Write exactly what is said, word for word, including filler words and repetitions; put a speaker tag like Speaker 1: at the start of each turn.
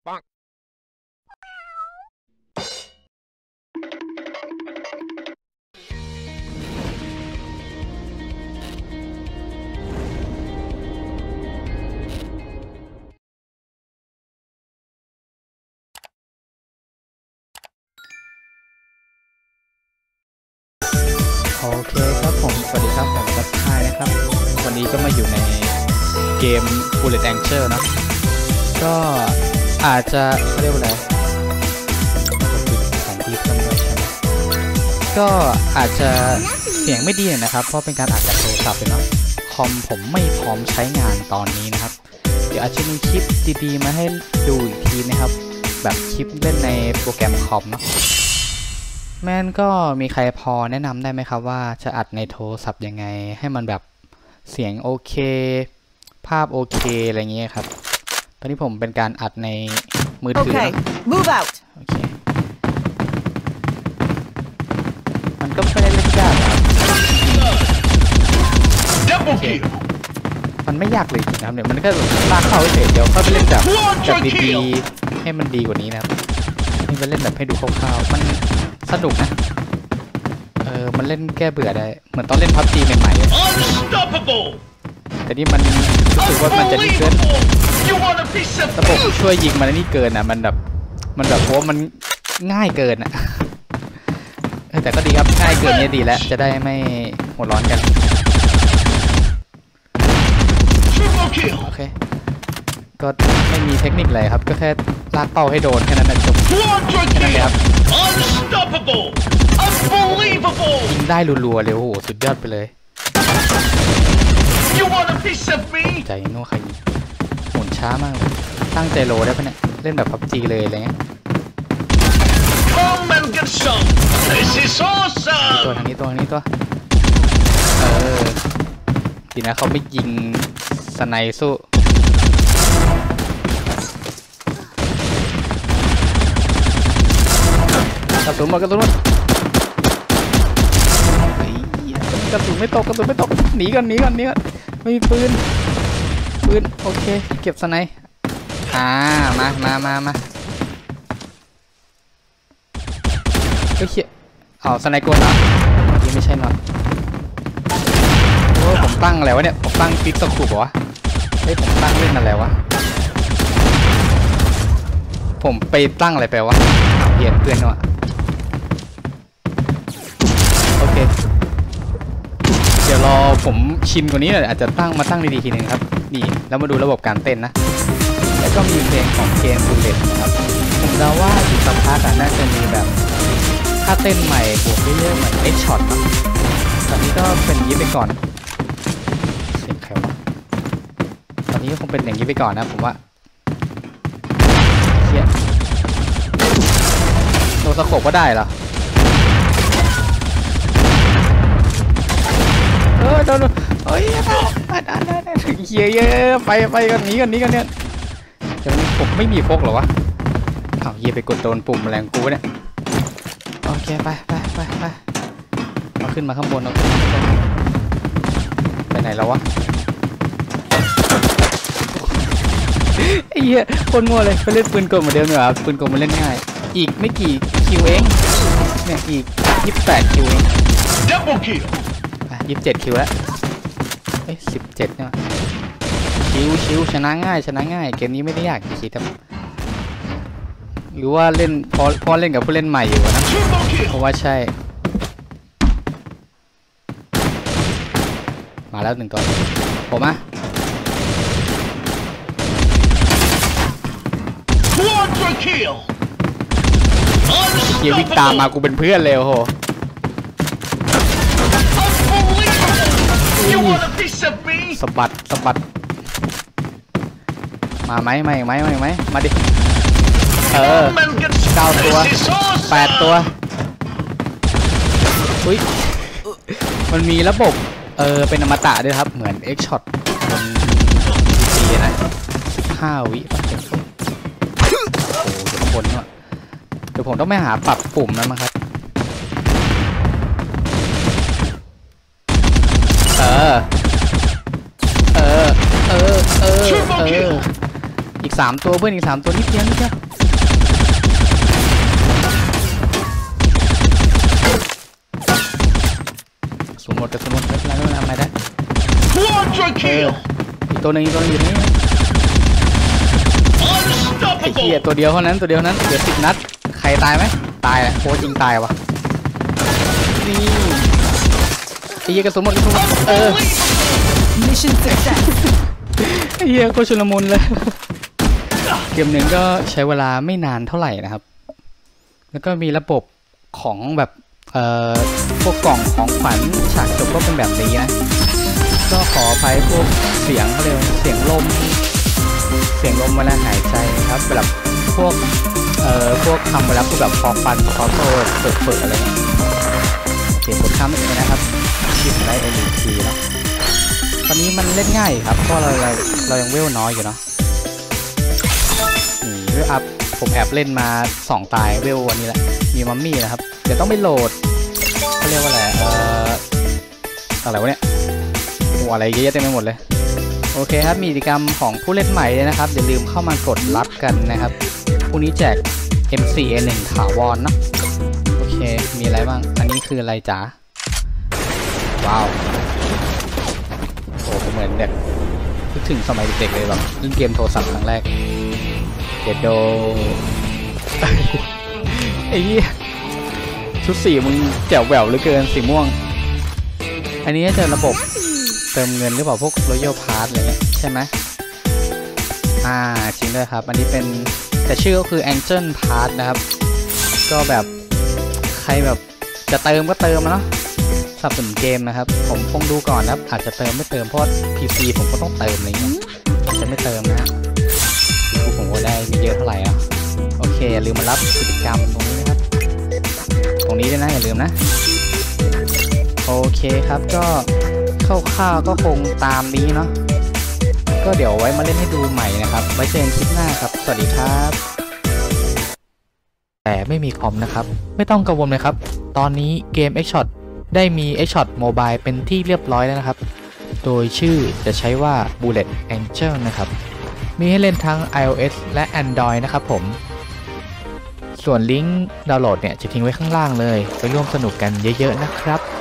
Speaker 1: โอเคครับผมสวัสดีครับผมกัปไทยนะครับวันนี้ก็มาอยู่ในเกม Bullet Angel นะก็อาจจะเขาเรียกว่าอะไรของที่เพิ่มด้วยใช่ไหมก็อาจจะเสียงไม่ดีนะครับเพราะเป็นการอัดจากโทรศัพท์เลยเนาะคอมผมไม่พร้อมใช้งานตอนนี้นะครับเดี๋ยวอาจจะมีคลิปดีๆมาให้ดูอีกทีนะครับแบบคลิปเล่นในโปรแกรมคอมเนาะแม่นก็มีใครพอแนะนำได้ไหมครับว่าจะอัดในโทรศัพท์ยังไงให้มันแบบเสียงโอเคภาพโอเคอะไรเงี้ยครับตอนนี้ผมเป็นการอัดในมือถือ
Speaker 2: Okay, move out.
Speaker 1: โอเคมันก็ไม่ได้เล่นยากนะโอเคมันไม่ยากเลยจริงนะครับเนี่ยมันก็ลากเข้าเฉยเดี๋ยวเข้าไปเล่นแบบแบบดีๆให้มันดีกว่านี้นะครับนี่ไปเล่นแบบให้ดูคร่าวๆมันสนุกนะเออมันเล่นแก้เบื่อได้เหมือนตอนเล่นพับจีใหม่ๆแต่นี่มันรู้สึกว่ามันจะดีเกินระบบช่วยยิงมันนี่เกินอ่ะมันแบบมันแบบเพราะมันง่ายเกินอ่ะแต่ก็ดีครับง่ายเกินเนี่ยดีแล้วจะได้ไม่หัวร้อนกันโอเคก็ไม่มีเทคนิคอะไรครับก็แค่ลากเป้าให้โดนแค่นั้นนะจบแค่นั้นเลยครับยิงได้รัวๆเลยโอ้โหสุดยอดไปเลยใจโน่ใครยิงหมุนช้ามากเลยตั้งใจโลได้ปะเนี่ยเล่นแบบพับจีเลยอะไรเงี้ยตัวทางนี้ตัวทางนี้ตัวเออดีนะเขาไม่ยิงสไนสู้กระสุนหมดกระสุนหมดกระสุนไม่ตกกระสุนไม่ตกหนีกันหนีกันหนีกันไม่มีปืนปืนโอเคเก็บสไนอ่ามามามามาเฮ้ยเอาสไนโกนเหรอนี่ไม่ใช่น็อตโอ้ผมตั้งอะไรวะเนี่ยผมตั้งฟิกสกูปวะเฮ้ยผมตั้งเล่นอะไรวะผมไปตั้งอะไรไปวะเปลี่ยนเพื่อนวะโอเคเดี๋ยวรอผมชินกว่านี้หน่อยอาจจะตั้งมาตั้งดีๆทีนึงครับนี่แล้วมาดูระบบการเต้นนะแล้วก็มีเพลงของเกม Bullet นะครับผมเดาว่าอีกสักพักน่าจะมีแบบถ้าเต้นใหม่บวกเรื่อยๆเหมือนเอ็กช็อตนะตอนนี้ก็เป็นอย่างนี้ไปก่อนเสียงใครวะตอนนี้ก็คงเป็นอย่างนี้ไปก่อนนะผมว่าเฮียโนสโคปก็ได้เหรอเออโดนเฮ้ยเฮียเยอะไปไปกันนี้กันนี้กันเนี่ยเดี๋ยวผมไม่มีพกหรอวะอ้าวเฮียไปกดโดนปุ่มแรงกูเนี่ยโอเคไปไปไปไปเอาขึ้นมาข้างบนเอาขึ้นมาข้างบนไปไหนแล้ววะไอ้เหี้ยคนโง่เลยไปเล่นปืนกลเหมือนเดิมเหรอปืนกลมันเล่นง่ายอีกไม่กี่คิวเองเนี่ยอีกยี่สิบแปดคิวเองยี่สิบเจ็ดคิวแล้วเอ้ยสิบเจ็ดเนี่ยคิวคิวชนะง่ายชนะง่ายเกมนี้ไม่ได้ยากคิดครับหรือว่าเล่นพอพอเล่นกับผู้เล่นใหม่อยู่นะเพราะว่าใช่มาแล้วหนึ่งตัวผมอะเกียร์วิ่งตามมากูเป็นเพื่อนเลยโอ้โหสะบัดสะบัดมาไหมไม่ไหมไม่ไหมมาดิเออเก้าตัวแปดตัวอุ้ยมันมีระบบเออเป็นอมตะด้วยครับเหมือน X Shot มันดีนะสิบห้าวิป่ะโอ้โหเดี๋ยวข้างบนเนี่ยเดี๋ยวผมต้องไปหาปรับปุ่มนะมั้งครับเออเออเออเออเอออีกสามตัวเพื่อนอีกสามตัวนิดเดียวนิดเดียวสมมติแต่สมมติไม่เป็นไรไม่เป็นไรไม่ได้เอออีกตัวหนึ่งอีกตัวหนึ่งอยู่นี่ไอ้เหี้ยตัวเดียวเท่านั้นตัวเดียวนั้นเหลือสิบนัดใครตายไหมตายแหละโคตรจริงตายวะนี่ไอ้เหี้ยกระสุนหมดกระสุนหมดเออMission success ไอ้เหี้ยโคตรชุลมุนเลยเกมหนึ่งก็ใช้เวลาไม่นานเท่าไหร่นะครับแล้วก็มีระบบของแบบเอ่อพวกกล่องของขวัญฉากจบก็เป็นแบบนี้นะก็ขออภัยพวกเสียงเขาเรียกเสียงลมเสียงลมเวลาหายใจครับแบบพวกเอ่อพวกคำเวลาพูดแบบคอฟันคอโต้เปิดเปิดอะไรเงี้ยโอเคกดข้ามไม่ได้นะครับชิปได้เอ็นทีเนาะตอนนี้มันเล่นง่ายครับเพราะเราเราเรายังเวลน้อยอยู่เนาะนี่เวลอัพผมแอบเล่นมาสองตายเวลวันนี้แหละมีมัมมี่นะครับเดี๋ยวต้องไปโหลดเขาเรียกว่าอะไรเอ่ออะไรวะเนี่ยโอ้อะไรเยอะแยะเต็มไปหมดเลยโอเคครับมีกิจกรรมของผู้เล่นใหม่เลยนะครับอย่าลืมเข้ามากดรับกันนะครับพรุ่งนี้แจก เอ็ม โฟร์ เอ หนึ่ง ถาวรเนาะโอเคมีอะไรบ้างอันนี้คืออะไรจ๋าว้าวโอ้ผมเหมือนเด็กคิดถึงสมัยเด็กๆเลยแบบเล่นเกมโทรศัพท์ครั้งแรกเด็ดโดไอ้เหี้ยชุดสีมึงแจ๋วแหววเหลือเกินสีม่วงอันนี้จะระบบเติมเงินหรือเปล่าพวก Royal Pass อะไรเงี้ยใช่ไหมอ่าจริงด้วยครับอันนี้เป็นแต่ชื่อก็คือ Angel Pass นะครับก็แบบใครแบบจะเติมก็เติมเนาะสนับสนุนเกมนะครับผมคงดูก่อนนะครับอาจจะเติมไม่เติมเพราะ พี ซี ผมก็ต้องเติมอะไรเงี้ยจะไม่เติมนะดูผมก็ได้ไม่เยอะเท่าไหร่อ่ะโอเคอย่าลืมมารับกิจกรรมตรงนี้นะครับตรงนี้ด้วยนะอย่าลืมนะโอเคครับก็คร่าวๆก็คงตามนี้เนาะก็เดี๋ยวไว้มาเล่นให้ดูใหม่นะครับไว้เจอกันคลิปหน้าครับสวัสดีครับแต่ไม่มีคอมนะครับไม่ต้องกังวลเลยครับตอนนี้เกม Xshot ได้มี Xshot Mobile เป็นที่เรียบร้อยแล้วนะครับโดยชื่อจะใช้ว่า Bullet Angel นะครับมีให้เล่นทั้ง iOS และ Android นะครับผมส่วนลิงก์ดาวน์โหลดเนี่ยจะทิ้งไว้ข้างล่างเลยไปร่วมสนุกกันเยอะๆนะครับ